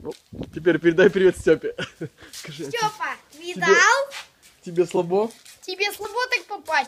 Теперь передай привет Степе. Степа, видал? Тебе слабо? Тебе слабо так попасть?